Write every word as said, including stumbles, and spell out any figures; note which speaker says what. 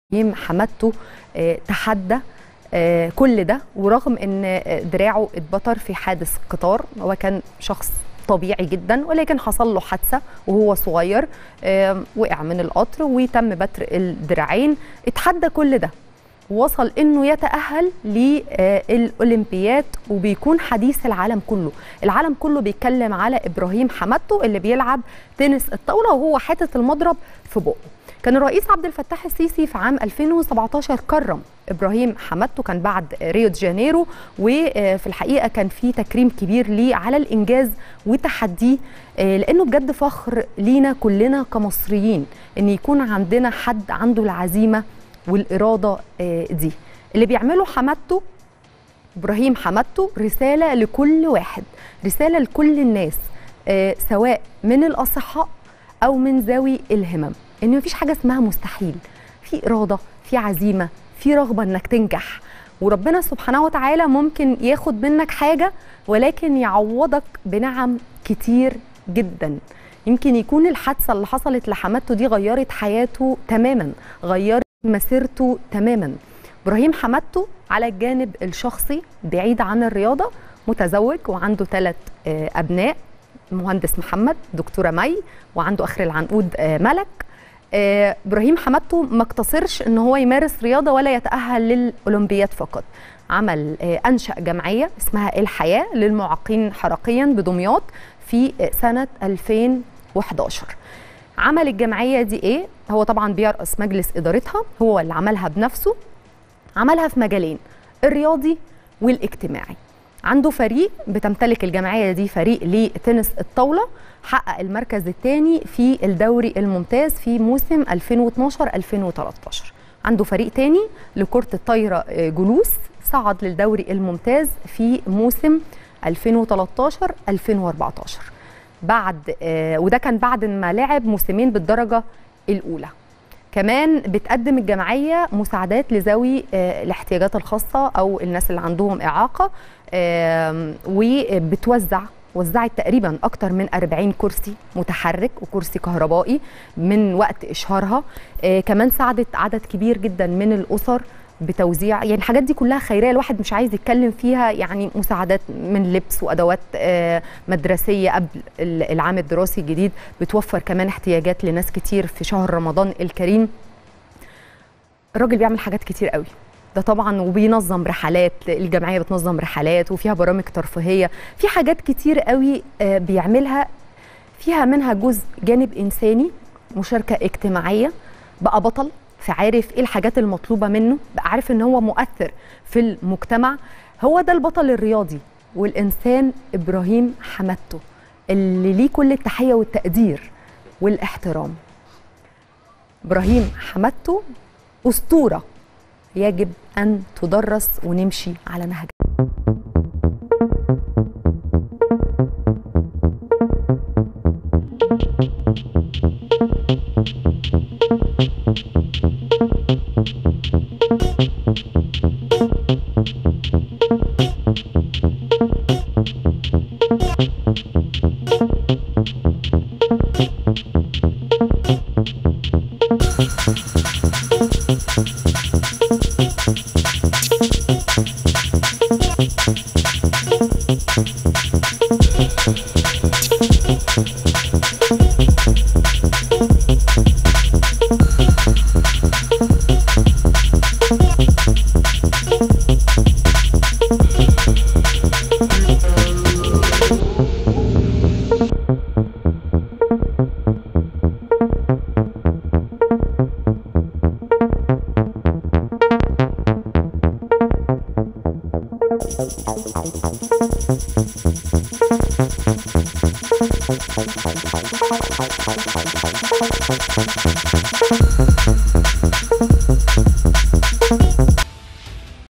Speaker 1: ابراهيم حمادته آه، تحدى آه، كل ده، ورغم ان آه، دراعه اتبتر في حادث قطار. هو كان شخص طبيعي جدا، ولكن حصل له حادثه وهو صغير، آه، وقع من القطر وتم بتر الدراعين. اتحدى كل ده ووصل انه يتأهل للأولمبياد، وبيكون حديث العالم كله. العالم كله بيتكلم على ابراهيم حمادته اللي بيلعب تنس الطاوله وهو حاطط المضرب في بقه. كان الرئيس عبد الفتاح السيسي في عام ألفين وسبعتاشر كرم ابراهيم حمادته، كان بعد ريو دي جانيرو، وفي الحقيقه كان في تكريم كبير ليه على الانجاز وتحديه، لانه بجد فخر لينا كلنا كمصريين ان يكون عندنا حد عنده العزيمه والاراده دي. اللي بيعمله حمادته ابراهيم حمادته رساله لكل واحد، رساله لكل الناس، سواء من الاصحاء او من ذوي الهمم، ان مفيش حاجه اسمها مستحيل. في اراده، في عزيمه، في رغبه انك تنجح، وربنا سبحانه وتعالى ممكن ياخد منك حاجه ولكن يعوضك بنعم كتير جدا. يمكن يكون الحادثه اللي حصلت لحمادته دي غيرت حياته تماما، غيرت مسيرته تماما. ابراهيم حمادته على الجانب الشخصي بعيد عن الرياضه متزوج وعنده ثلاث ابناء، مهندس محمد، دكتوره مي، وعنده اخر العنقود ملك. ابراهيم حمادته ما اقتصرش ان هو يمارس رياضه ولا يتاهل للاولمبياد فقط، عمل انشا جمعيه اسمها الحياه للمعاقين حركيا بدمياط في سنه ألفين وحداشر. عمل الجمعيه دي ايه؟ هو طبعا بيرأس مجلس ادارتها، هو اللي عملها بنفسه. عملها في مجالين، الرياضي والاجتماعي. عنده فريق بتمتلك الجمعيه دي، فريق لتنس الطاوله، حقق المركز الثاني في الدوري الممتاز في موسم ألفين واتناشر ألفين وتلتاشر. عنده فريق ثاني لكره الطايره جلوس، صعد للدوري الممتاز في موسم ألفين وتلتاشر ألفين واربعتاشر. بعد آه وده كان بعد ما لعب موسمين بالدرجه الاولى. كمان بتقدم الجمعيه مساعدات لذوي آه الاحتياجات الخاصه او الناس اللي عندهم اعاقه، آه وبتوزع وزعت تقريبا اكتر من أربعين كرسي متحرك وكرسي كهربائي من وقت اشهارها. آه كمان ساعدت عدد كبير جدا من الاسر بتوزيع، يعني الحاجات دي كلها خيريه الواحد مش عايز يتكلم فيها، يعني مساعدات من لبس وادوات آه مدرسيه قبل العام الدراسي الجديد، بتوفر كمان احتياجات لناس كتير في شهر رمضان الكريم. الراجل بيعمل حاجات كتير قوي ده طبعا، وبينظم رحلات، الجمعيه بتنظم رحلات وفيها برامج ترفيهيه، في حاجات كتير قوي بيعملها، فيها منها جزء جانب انساني، مشاركه اجتماعيه، بقى بطل، فعارف ايه الحاجات المطلوبه منه، بقى عارف ان هو مؤثر في المجتمع. هو ده البطل الرياضي والانسان ابراهيم حمادته اللي ليه كل التحيه والتقدير والاحترام. ابراهيم حمادته اسطوره يجب أن تدرس ونمشي على نهجها.